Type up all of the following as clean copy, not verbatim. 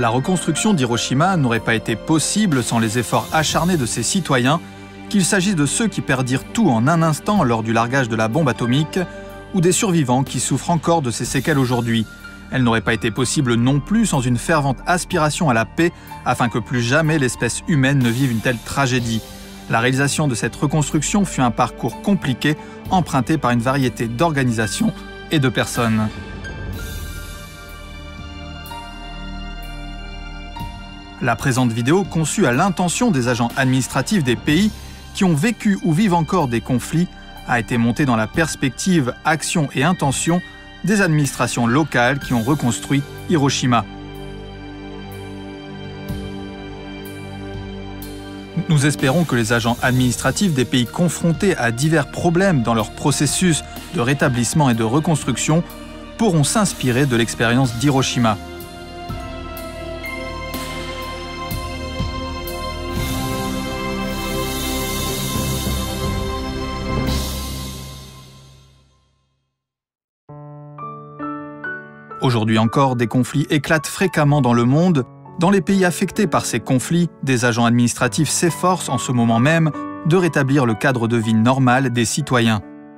La reconstruction d'Hiroshima n'aurait pas été possible sans les efforts acharnés de ses citoyens, qu'il s'agisse de ceux qui perdirent tout en un instant lors du largage de la bombe atomique, ou des survivants qui souffrent encore de ses séquelles aujourd'hui. Elle n'aurait pas été possible non plus sans une fervente aspiration à la paix, afin que plus jamais l'espèce humaine ne vive une telle tragédie. La réalisation de cette reconstruction fut un parcours compliqué, emprunté par une variété d'organisations et de personnes. La présente vidéo, conçue à l'intention des agents administratifs des pays qui ont vécu ou vivent encore des conflits, a été montée dans la perspective, action et intention des administrations locales qui ont reconstruit Hiroshima. Nous espérons que les agents administratifs des pays confrontés à divers problèmes dans leur processus de rétablissement et de reconstruction pourront s'inspirer de l'expérience d'Hiroshima. Aujourd'hui encore, des conflits éclatent fréquemment dans le monde. Dans les pays affectés par ces conflits, des agents administratifs s'efforcent en ce moment même de rétablir le cadre de vie normal des citoyens.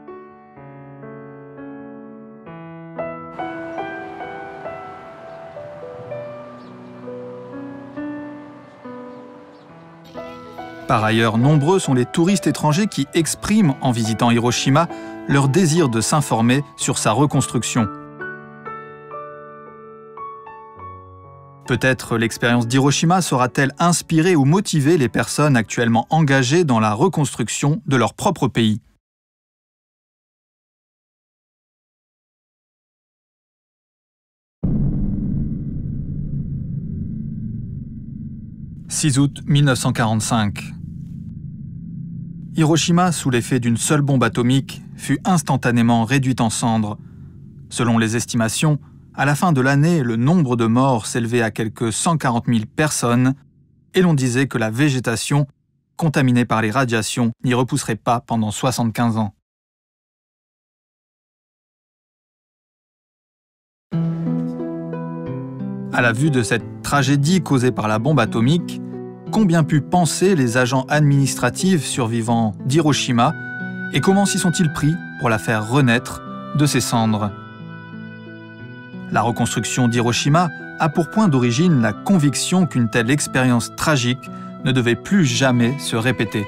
Par ailleurs, nombreux sont les touristes étrangers qui expriment, en visitant Hiroshima, leur désir de s'informer sur sa reconstruction. Peut-être l'expérience d'Hiroshima saura-t-elle inspirer ou motiver les personnes actuellement engagées dans la reconstruction de leur propre pays. « 6 août 1945 » Hiroshima, sous l'effet d'une seule bombe atomique, fut instantanément réduite en cendres. Selon les estimations, à la fin de l'année, le nombre de morts s'élevait à quelques 140 000 personnes et l'on disait que la végétation, contaminée par les radiations, n'y repousserait pas pendant 75 ans. À la vue de cette tragédie causée par la bombe atomique, combien pu penser les agents administratifs survivants d'Hiroshima et comment s'y sont-ils pris pour la faire renaître de ses cendres? La reconstruction d'Hiroshima a pour point d'origine la conviction qu'une telle expérience tragique ne devait plus jamais se répéter.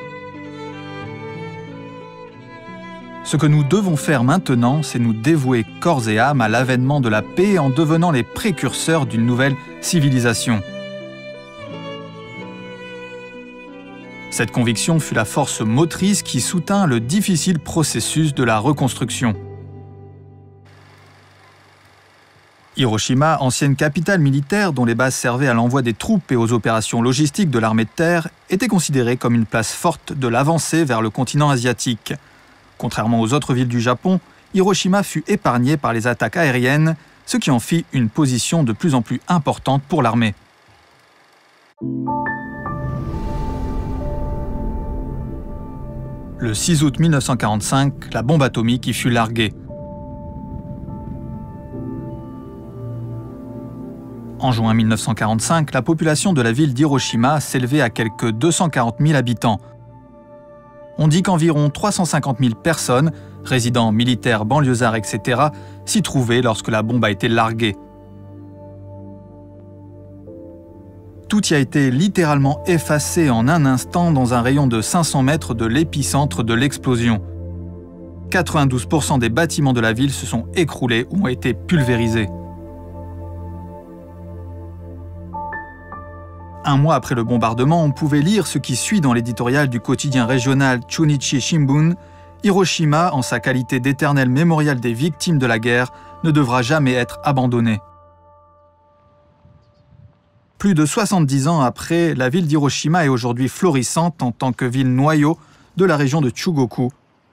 Ce que nous devons faire maintenant, c'est nous dévouer corps et âme à l'avènement de la paix en devenant les précurseurs d'une nouvelle civilisation. Cette conviction fut la force motrice qui soutint le difficile processus de la reconstruction. Hiroshima, ancienne capitale militaire dont les bases servaient à l'envoi des troupes et aux opérations logistiques de l'armée de terre, était considérée comme une place forte de l'avancée vers le continent asiatique. Contrairement aux autres villes du Japon, Hiroshima fut épargnée par les attaques aériennes, ce qui en fit une position de plus en plus importante pour l'armée. Le 6 août 1945, la bombe atomique y fut larguée. En juin 1945, la population de la ville d'Hiroshima s'élevait à quelques 240 000 habitants. On dit qu'environ 350 000 personnes, résidents, militaires, banlieusards, etc., s'y trouvaient lorsque la bombe a été larguée. Tout y a été littéralement effacé en un instant dans un rayon de 500 mètres de l'épicentre de l'explosion. 92% des bâtiments de la ville se sont écroulés ou ont été pulvérisés. Un mois après le bombardement, on pouvait lire ce qui suit dans l'éditorial du quotidien régional Chunichi Shimbun. Hiroshima, en sa qualité d'éternel mémorial des victimes de la guerre, ne devra jamais être abandonné. Plus de 70 ans après, la ville d'Hiroshima est aujourd'hui florissante en tant que ville noyau de la région de Chugoku.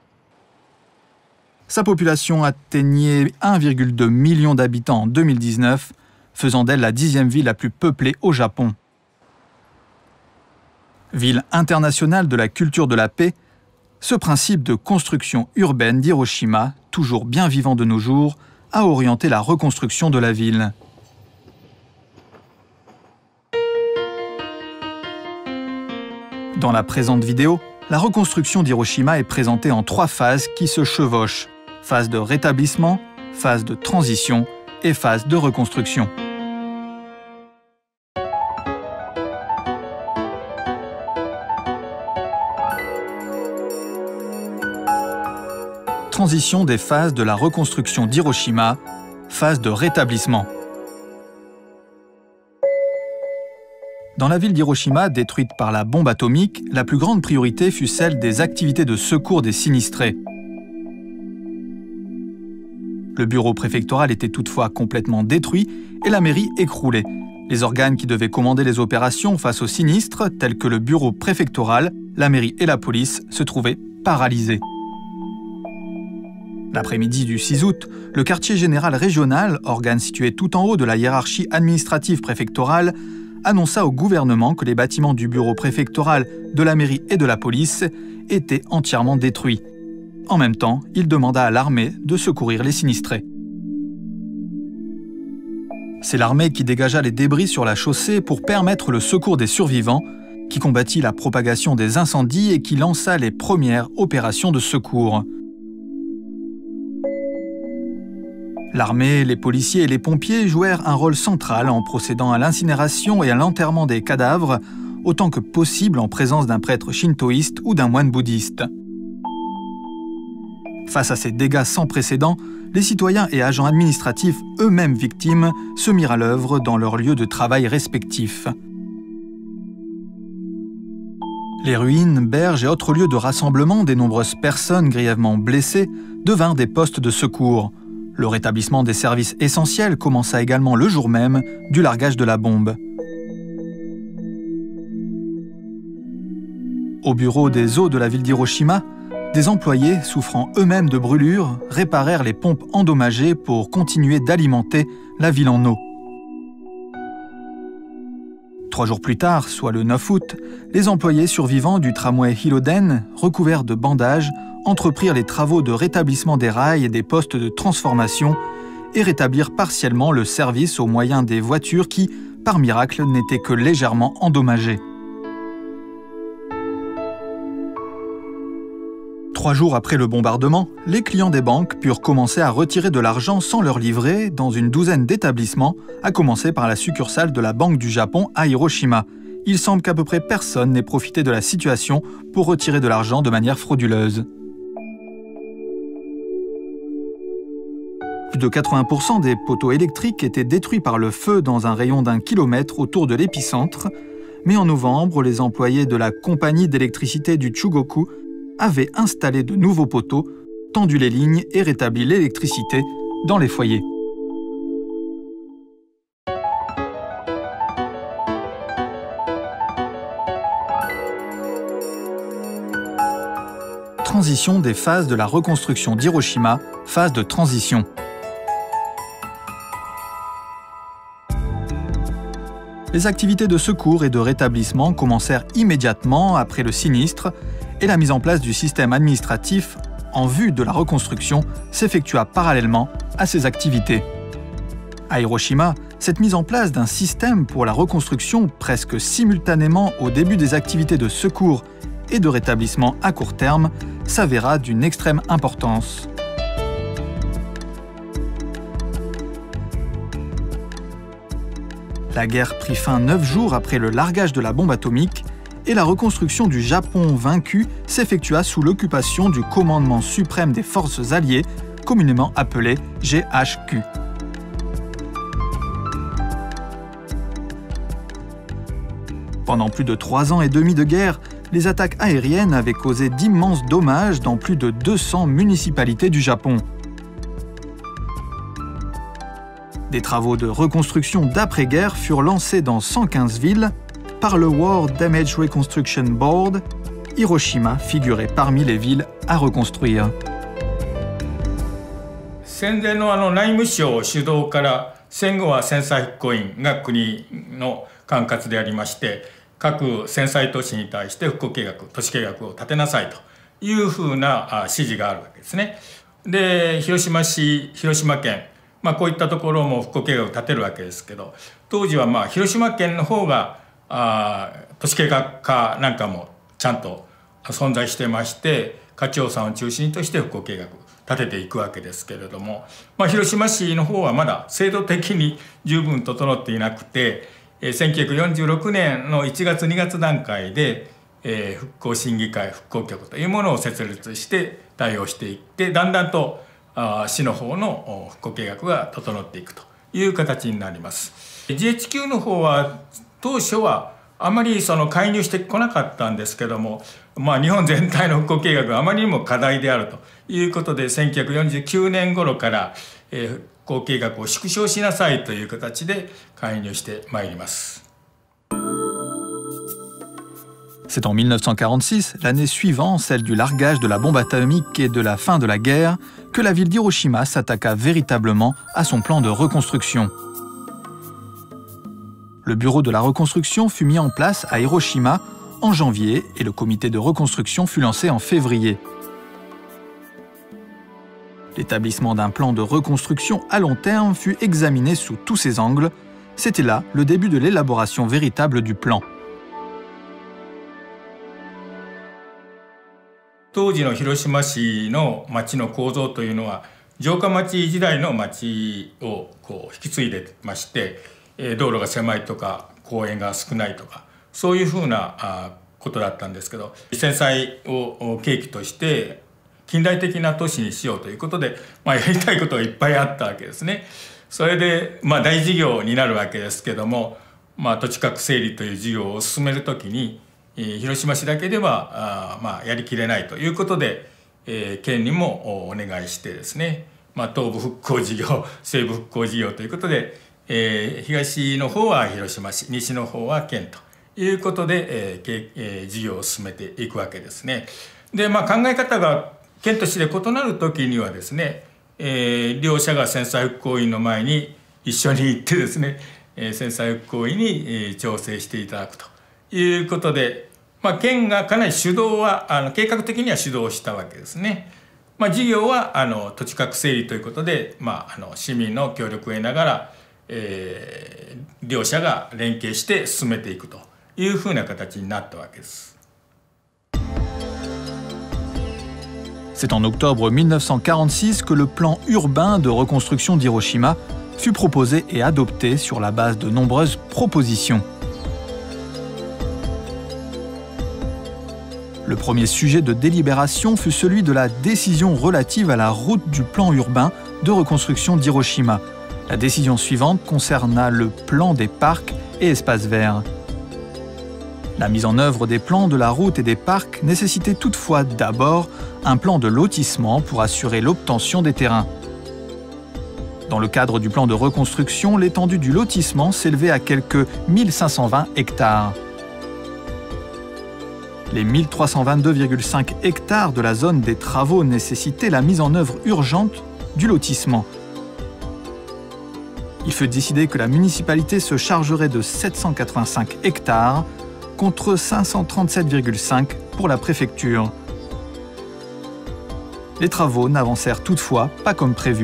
Sa population atteignait 1,2 million d'habitants en 2019, faisant d'elle la 10e ville la plus peuplée au Japon. Ville internationale de la culture de la paix, ce principe de construction urbaine d'Hiroshima, toujours bien vivant de nos jours, a orienté la reconstruction de la ville. Dans la présente vidéo, la reconstruction d'Hiroshima est présentée en 3 phases qui se chevauchent. Phase de rétablissement, phase de transition et phase de reconstruction. Transition des phases de la reconstruction d'Hiroshima, phase de rétablissement. Dans la ville d'Hiroshima, détruite par la bombe atomique, la plus grande priorité fut celle des activités de secours des sinistrés. Le bureau préfectoral était toutefois complètement détruit et la mairie écroulée. Les organes qui devaient commander les opérations face aux sinistres, tels que le bureau préfectoral, la mairie et la police, se trouvaient paralysés. L'après-midi du 6 août, le quartier général régional, organe situé tout en haut de la hiérarchie administrative préfectorale, annonça au gouvernement que les bâtiments du bureau préfectoral, de la mairie et de la police étaient entièrement détruits. En même temps, il demanda à l'armée de secourir les sinistrés. C'est l'armée qui dégagea les débris sur la chaussée pour permettre le secours des survivants, qui combattit la propagation des incendies et qui lança les premières opérations de secours. L'armée, les policiers et les pompiers jouèrent un rôle central en procédant à l'incinération et à l'enterrement des cadavres, autant que possible en présence d'un prêtre shintoïste ou d'un moine bouddhiste. Face à ces dégâts sans précédent, les citoyens et agents administratifs, eux-mêmes victimes, se mirent à l'œuvre dans leurs lieux de travail respectifs. Les ruines, berges et autres lieux de rassemblement des nombreuses personnes grièvement blessées devinrent des postes de secours. Le rétablissement des services essentiels commença également le jour même du largage de la bombe. Au bureau des eaux de la ville d'Hiroshima, des employés, souffrant eux-mêmes de brûlures, réparèrent les pompes endommagées pour continuer d'alimenter la ville en eau. 3 jours plus tard, soit le 9 août, les employés survivants du tramway Hiroden, recouverts de bandages, entreprirent les travaux de rétablissement des rails et des postes de transformation et rétablirent partiellement le service au moyen des voitures qui, par miracle, n'étaient que légèrement endommagées. 3 jours après le bombardement, les clients des banques purent commencer à retirer de l'argent sans leur livret dans une douzaine d'établissements, à commencer par la succursale de la Banque du Japon à Hiroshima. Il semble qu'à peu près personne n'ait profité de la situation pour retirer de l'argent de manière frauduleuse. Plus de 80% des poteaux électriques étaient détruits par le feu dans un rayon d'1 kilomètre autour de l'épicentre, mais en novembre, les employés de la compagnie d'électricité du Chugoku avaient installé de nouveaux poteaux, tendu les lignes et rétabli l'électricité dans les foyers. Transition des phases de la reconstruction d'Hiroshima, phase de transition. Les activités de secours et de rétablissement commencèrent immédiatement après le sinistre et la mise en place du système administratif en vue de la reconstruction s'effectua parallèlement à ces activités. À Hiroshima, cette mise en place d'un système pour la reconstruction presque simultanément au début des activités de secours et de rétablissement à court terme s'avéra d'une extrême importance. La guerre prit fin 9 jours après le largage de la bombe atomique et la reconstruction du Japon vaincu s'effectua sous l'occupation du commandement suprême des forces alliées, communément appelé GHQ. Pendant plus de 3 ans et demi de guerre, les attaques aériennes avaient causé d'immenses dommages dans plus de 200 municipalités du Japon. Des travaux de reconstruction d'après-guerre furent lancés dans 115 villes par le War Damage Reconstruction Board. Hiroshima figurait parmi les villes à reconstruire. 戦前の内務省主導から戦後は戦災復興院が国の管轄でありまして、各戦災都市に対して復興計画、都市計画を立てなさいというふうな指示があるわけですね。で、広島市、広島県、こういったところも復興計画を立てるわけですけど、当時は広島県の方が都市計画課なんかもちゃんと存在してまして、課長さんを中心として復興計画立てていくわけですけれども、広島市の方はまだ制度的に十分整っていなくて、1946年の1月2月段階で、復興審議会復興局というものを設立して対応していって、だんだんと市の方の復興計画が整っていくという形になります。GHQ の方は当初はあまり介入してこなかったんですけども、日本全体の復興計画があまりにも課題であるということで、1949年頃から復興計画を縮小しなさいという形で介入してまいります。 C'est en 1946, l'année suivant, celle du largage de la bombe atomique et de la fin de la guerre, que la ville d'Hiroshima s'attaqua véritablement à son plan de reconstruction. Le bureau de la reconstruction fut mis en place à Hiroshima en janvier et le comité de reconstruction fut lancé en février. L'établissement d'un plan de reconstruction à long terme fut examiné sous tous ses angles. C'était là le début de l'élaboration véritable du plan. 当時の広島市の町の構造というのは、城下町時代の町を引き継いでまして、道路が狭いとか公園が少ないとか、そういうふうなことだったんですけど、戦災を契機として近代的な都市にしようということで、やりたいことがいっぱいあったわけですね。それで大事業になるわけですけども、土地区画整理という事業を進めるときに、広島市だけではやりきれないということで、県にもお願いしてですね、東部復興事業、西部復興事業ということで、東の方は広島市、西の方は県ということで、事業を進めていくわけですね。で、考え方が県と市で異なる時にはですね、両者が戦災復興委員の前に一緒に行ってですね、戦災復興委員に調整していただくということで、県がかなり主導は計画的には主導したわけですね。事業は土地区画整理ということで、市民の協力を得ながら、両者が連携して進めていくというふうな形になったわけです。 C'est en octobre 1946 que le plan urbain de reconstruction d'Hiroshima fut proposé et adopté sur la base de nombreuses propositions. Le premier sujet de délibération fut celui de la décision relative à la route du plan urbain de reconstruction d'Hiroshima. La décision suivante concerna le plan des parcs et espaces verts. La mise en œuvre des plans de la route et des parcs nécessitait toutefois d'abord un plan de lotissement pour assurer l'obtention des terrains. Dans le cadre du plan de reconstruction, l'étendue du lotissement s'élevait à quelques 1520 hectares. Les 1322,5 hectares de la zone des travaux nécessitaient la mise en œuvre urgente du lotissement. Il fut décidé que la municipalité se chargerait de 785 hectares contre 537,5 pour la préfecture. Les travaux n'avancèrent toutefois pas comme prévu.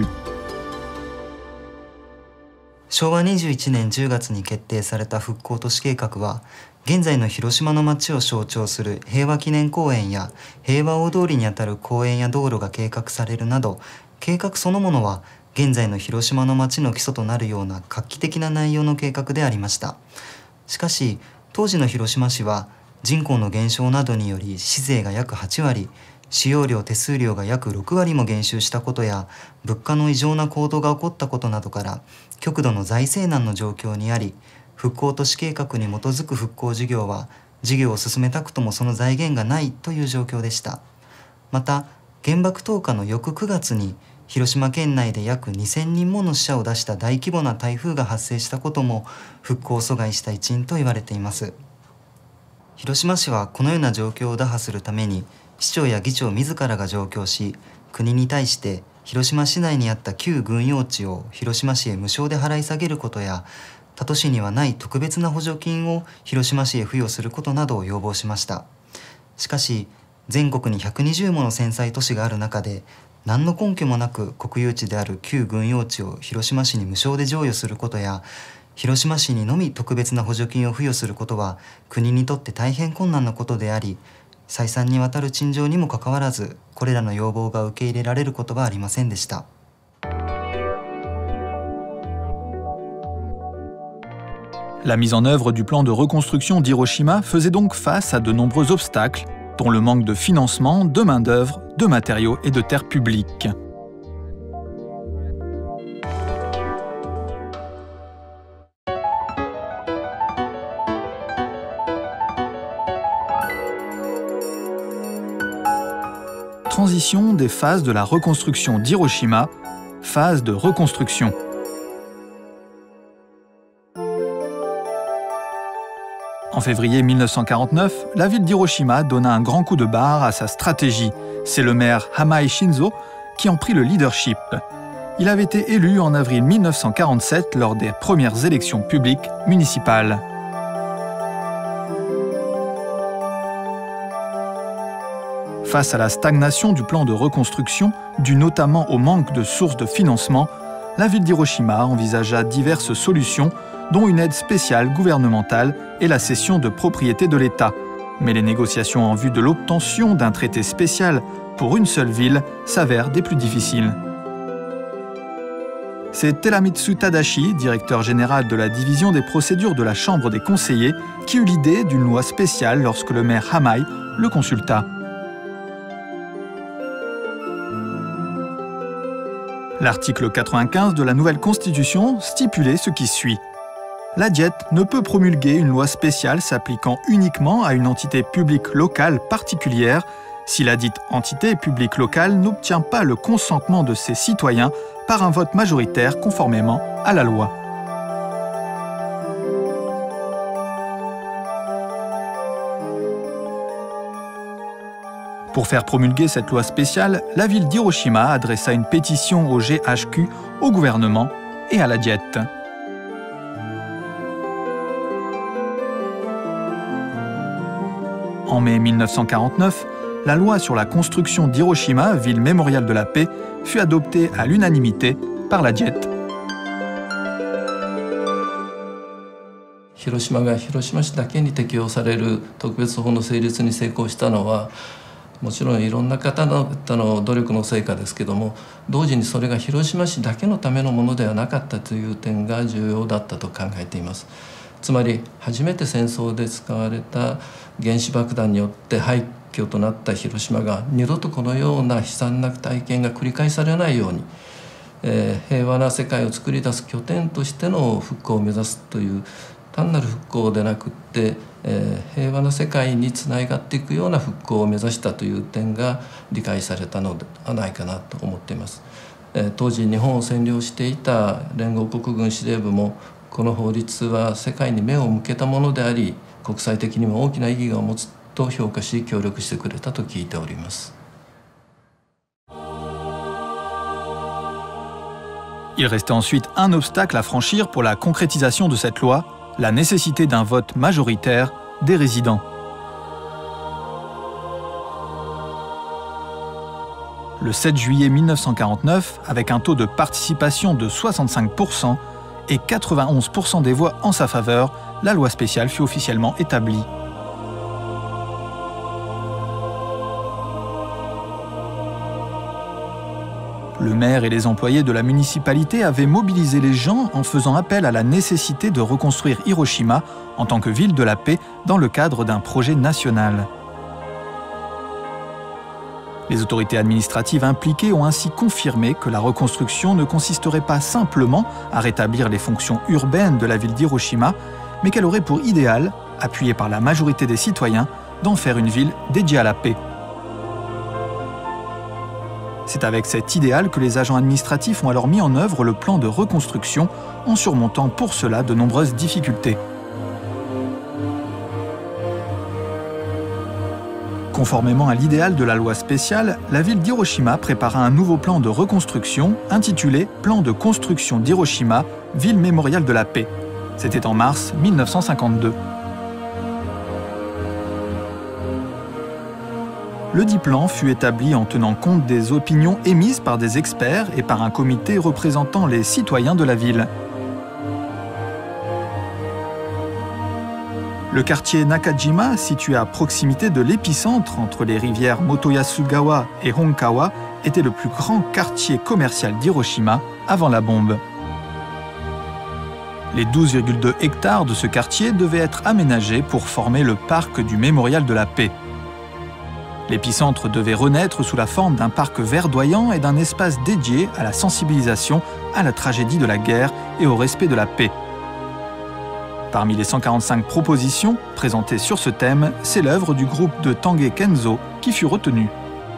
昭和21年10月に決定された復興都市計画は、現在の広島の町を象徴する平和記念公園や平和大通りにあたる公園や道路が計画されるなど、計画そのものは現在の広島の町の基礎となるような画期的な内容の計画でありました。しかし当時の広島市は人口の減少などにより市税が約8割、使用料手数料が約6割も減収したことや、物価の異常な高騰が起こったことなどから極度の財政難の状況にあり、復興都市計画に基づく復興事業は事業を進めたくともその財源がないという状況でした。また原爆投下の翌9月に広島県内で約2000人もの死者を出した大規模な台風が発生したことも復興を阻害した一因と言われています。広島市はこのような状況を打破するために市長や議長自らが上京し、国に対して広島市内にあった旧軍用地を広島市へ無償で払い下げることや、他都市にはない特別な補助金を広島市へ付与することなどを要望しました。しかし全国に120もの戦災都市がある中で、何の根拠もなく国有地である旧軍用地を広島市に無償で譲与することや、広島市にのみ特別な補助金を付与することは国にとって大変困難なことであり、 再三にわたる陳情にもかかわらず、これらの要望が受け入れられることはありませんでした。 La mise en œuvre du plan de reconstruction d'Hiroshima faisait donc face à de nombreux obstacles, dont le manque de financement, de main-d'œuvre, de matériaux et de terres publiques. Transition des phases de la reconstruction d'Hiroshima, phase de reconstruction. En février 1949, la ville d'Hiroshima donna un grand coup de barre à sa stratégie. C'est le maire Hamai Shinzo qui en prit le leadership. Il avait été élu en avril 1947 lors des premières élections publiques municipales. Face à la stagnation du plan de reconstruction, due notamment au manque de sources de financement, la ville d'Hiroshima envisagea diverses solutions, dont une aide spéciale gouvernementale et la cession de propriété de l'État. Mais les négociations en vue de l'obtention d'un traité spécial pour une seule ville s'avèrent des plus difficiles. C'est Teramitsu Tadashi, directeur général de la division des procédures de la Chambre des conseillers, qui eut l'idée d'une loi spéciale lorsque le maire Hamai le consulta. L'article 95 de la nouvelle Constitution stipulait ce qui suit. La Diète ne peut promulguer une loi spéciale s'appliquant uniquement à une entité publique locale particulière si la dite entité publique locale n'obtient pas le consentement de ses citoyens par un vote majoritaire conformément à la loi. Pour faire promulguer cette loi spéciale, la ville d'Hiroshima adressa une pétition au GHQ, au gouvernement et à la Diète. En mai 1949, la loi sur la construction d'Hiroshima, ville mémoriale de la paix, fut adoptée à l'unanimité par la Diète. 広島が広島市だけに適用される特別法の成立に成功したのはもちろんいろんな方の努力の成果ですけども、同時にそれが広島市だけのためのものではなかったという点が重要だったと考えています。つまり初めて戦争で使われた原子爆弾によって廃墟となった広島が二度とこのような悲惨な体験が繰り返されないように、平和な世界を作り出す拠点としての復興を目指すという単なる復興でなくって、平和な世界につながっていくような復興を目指したという点が理解されたのではないかなと思っています。当時日本を占領していた連合国軍司令部もこの法律は世界に目を向けたものであり、国際的にも大きな意義を持つと評価し協力してくれたと聞いております。 Il restait ensuite un obstacle à franchir pour la concrétisation de cette loi, la nécessité d'un vote majoritaire des résidents. Le 7 juillet 1949, avec un taux de participation de 65% et 91% des voix en sa faveur, la loi spéciale fut officiellement établie. Le maire et les employés de la municipalité avaient mobilisé les gens en faisant appel à la nécessité de reconstruire Hiroshima en tant que ville de la paix dans le cadre d'un projet national. Les autorités administratives impliquées ont ainsi confirmé que la reconstruction ne consisterait pas simplement à rétablir les fonctions urbaines de la ville d'Hiroshima, mais qu'elle aurait pour idéal, appuyée par la majorité des citoyens, d'en faire une ville dédiée à la paix. C'est avec cet idéal que les agents administratifs ont alors mis en œuvre le plan de reconstruction en surmontant pour cela de nombreuses difficultés. Conformément à l'idéal de la loi spéciale, la ville d'Hiroshima prépara un nouveau plan de reconstruction intitulé « Plan de construction d'Hiroshima, ville mémoriale de la paix ». C'était en mars 1952. Le dit plan fut établi en tenant compte des opinions émises par des experts et par un comité représentant les citoyens de la ville. Le quartier Nakajima, situé à proximité de l'épicentre entre les rivières Motoyasugawa et Honkawa, était le plus grand quartier commercial d'Hiroshima avant la bombe. Les 12,2 hectares de ce quartier devaient être aménagés pour former le parc du Mémorial de la Paix. L'épicentre devait renaître sous la forme d'un parc verdoyant et d'un espace dédié à la sensibilisation à la tragédie de la guerre et au respect de la paix. Parmi les 145 propositions présentées sur ce thème, c'est l'œuvre du groupe de Tange Kenzo qui fut retenue.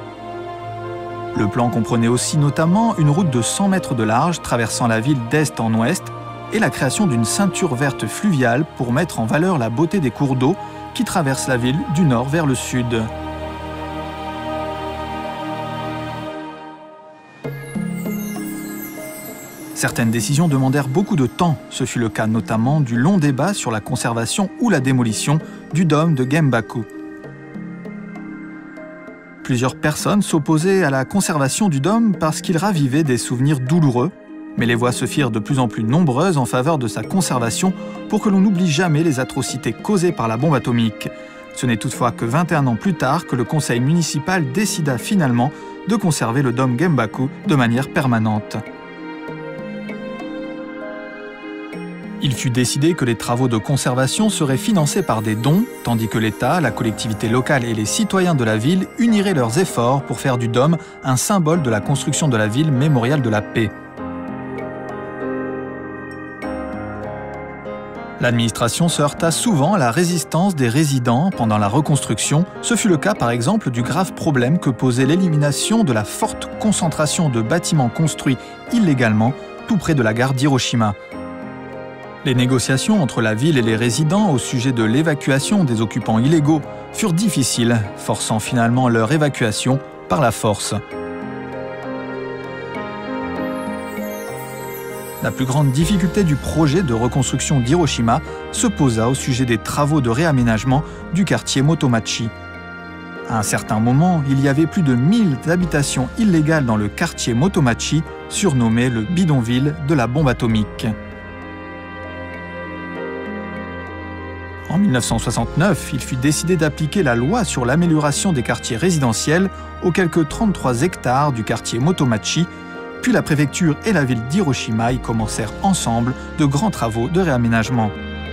Le plan comprenait aussi notamment une route de 100 mètres de large traversant la ville d'est en ouest et la création d'une ceinture verte fluviale pour mettre en valeur la beauté des cours d'eau qui traversent la ville du nord vers le sud. Certaines décisions demandèrent beaucoup de temps. Ce fut le cas notamment du long débat sur la conservation ou la démolition du dôme de Genbaku. Plusieurs personnes s'opposaient à la conservation du dôme parce qu'il ravivait des souvenirs douloureux, mais les voix se firent de plus en plus nombreuses en faveur de sa conservation pour que l'on n'oublie jamais les atrocités causées par la bombe atomique. Ce n'est toutefois que 21 ans plus tard que le conseil municipal décida finalement de conserver le dôme Genbaku de manière permanente. Il fut décidé que les travaux de conservation seraient financés par des dons, tandis que l'État, la collectivité locale et les citoyens de la ville uniraient leurs efforts pour faire du dôme un symbole de la construction de la ville mémoriale de la paix. L'administration se heurta souvent à la résistance des résidents pendant la reconstruction. Ce fut le cas par exemple du grave problème que posait l'élimination de la forte concentration de bâtiments construits illégalement tout près de la gare d'Hiroshima. Les négociations entre la ville et les résidents au sujet de l'évacuation des occupants illégaux furent difficiles, forçant finalement leur évacuation par la force. La plus grande difficulté du projet de reconstruction d'Hiroshima se posa au sujet des travaux de réaménagement du quartier Motomachi. À un certain moment, il y avait plus de 1000 habitations illégales dans le quartier Motomachi, surnommé le bidonville de la bombe atomique. En 1969, il fut décidé d'appliquer la loi sur l'amélioration des quartiers résidentiels aux quelques 33 hectares du quartier Motomachi, puis la préfecture et la ville d'Hiroshima y commencèrent ensemble de grands travaux de réaménagement.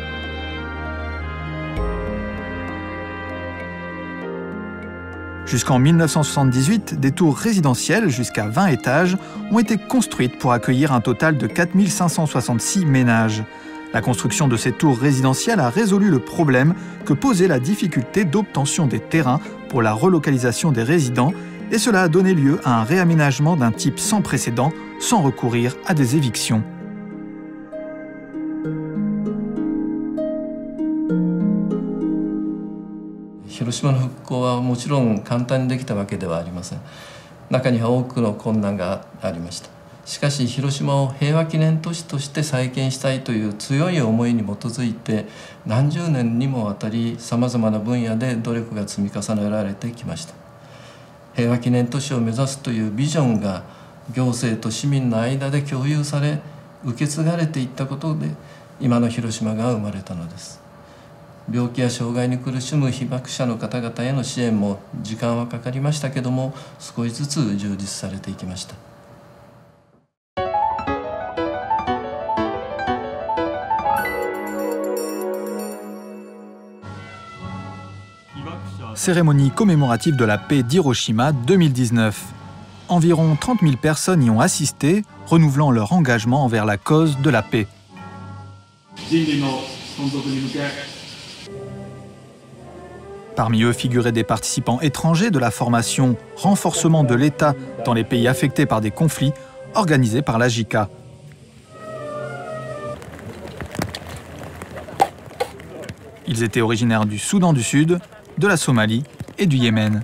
Jusqu'en 1978, des tours résidentielles jusqu'à 20 étages ont été construites pour accueillir un total de 4566 ménages. La construction de ces tours résidentielles a résolu le problème que posait la difficulté d'obtention des terrains pour la relocalisation des résidents et cela a donné lieu à un réaménagement d'un type sans précédent, sans recourir à des évictions. Hiroshima の復興はもちろん簡単にできたわけではありません。中には多くの困難がありました。しかし広島を平和記念都市として再建したいという強い思いに基づいて何十年にもわたりさまざまな分野で努力が積み重ねられてきました。平和記念都市を目指すというビジョンが行政と市民の間で共有され受け継がれていったことで今の広島が生まれたのです。病気や障害に苦しむ被爆者の方々への支援も時間はかかりましたけども少しずつ充実されていきました。 Cérémonie commémorative de la paix d'Hiroshima 2019. Environ 30 000 personnes y ont assisté, renouvelant leur engagement envers la cause de la paix. Parmi eux figuraient des participants étrangers de la formation Renforcement de l'État dans les pays affectés par des conflits, organisée par la JICA. Ils étaient originaires du Soudan du Sud, de la Somalie et du Yémen.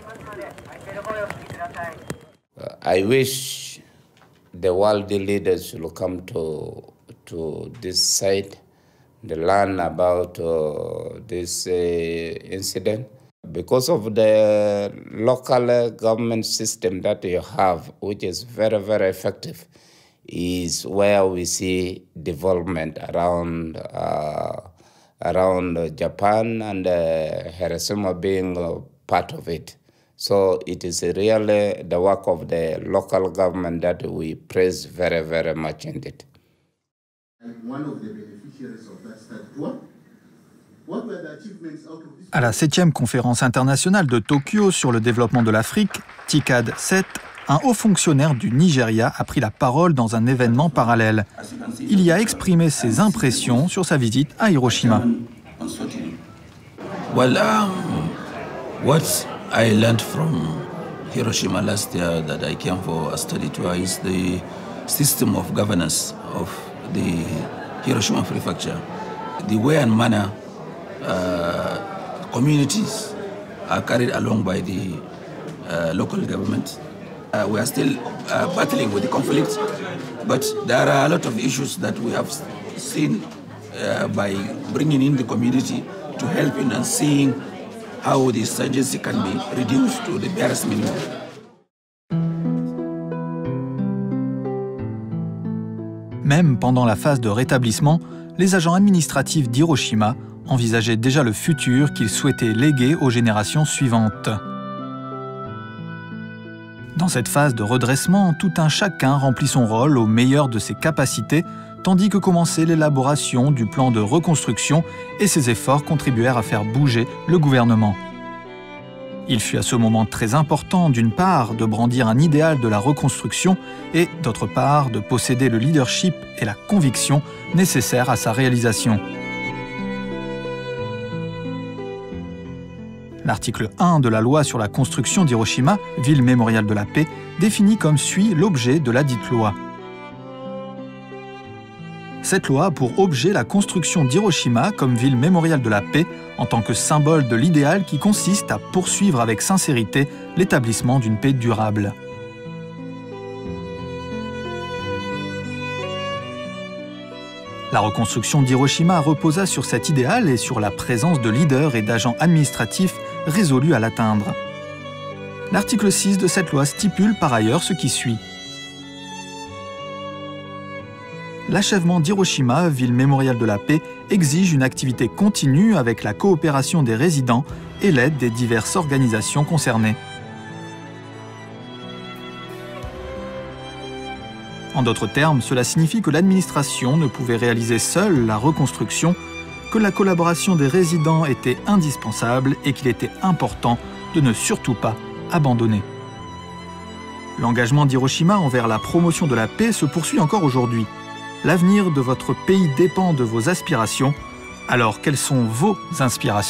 I wish the world leaders will come to this site to learn about this incident. Because of the local government system that you have, which is very, very effective, is where we see development around around Japan and Hiroshima being part of it. So it is really the work of the local government that we praise very, very much indeed. One of the beneficiaries of that statue. What were the achievements out of this? À la 7e conférence internationale de Tokyo sur le développement de l'Afrique, TICAD 7, un haut fonctionnaire du Nigeria a pris la parole dans un événement parallèle. Il y a exprimé ses impressions sur sa visite à Hiroshima. Well, what I learned from Hiroshima last year that I came for a study tour is the system of governance of the Hiroshima prefecture. The way and manner communities are carried along by the local government. We are still battling with the conflict, but there are a lot of issues that we have seen by bringing in the community to help in and seeing how the insurgency can be reduced to the barest minimum. Même pendant la phase de rétablissement, les agents administratifs d'Hiroshima envisageaient déjà le futur qu'ils souhaitaient léguer aux générations suivantes. Dans cette phase de redressement, tout un chacun remplit son rôle au meilleur de ses capacités, tandis que commençait l'élaboration du plan de reconstruction et ses efforts contribuèrent à faire bouger le gouvernement. Il fut à ce moment très important, d'une part, de brandir un idéal de la reconstruction et, d'autre part, de posséder le leadership et la conviction nécessaires à sa réalisation. L'article 1 de la loi sur la construction d'Hiroshima, ville mémoriale de la paix, définit comme suit l'objet de la dite loi. Cette loi a pour objet la construction d'Hiroshima comme ville mémoriale de la paix en tant que symbole de l'idéal qui consiste à poursuivre avec sincérité l'établissement d'une paix durable. La reconstruction d'Hiroshima reposa sur cet idéal et sur la présence de leaders et d'agents administratifs résolus à l'atteindre. L'article 6 de cette loi stipule par ailleurs ce qui suit. L'achèvement d'Hiroshima, ville mémoriale de la paix, exige une activité continue avec la coopération des résidents et l'aide des diverses organisations concernées. En d'autres termes, cela signifie que l'administration ne pouvait réaliser seule la reconstruction, que la collaboration des résidents était indispensable et qu'il était important de ne surtout pas abandonner. L'engagement d'Hiroshima envers la promotion de la paix se poursuit encore aujourd'hui. L'avenir de votre pays dépend de vos aspirations. Alors, quelles sont vos inspirations ?